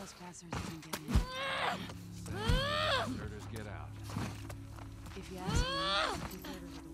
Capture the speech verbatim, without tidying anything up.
trespassers even get in. Deserters get out. If you ask me, deserters are the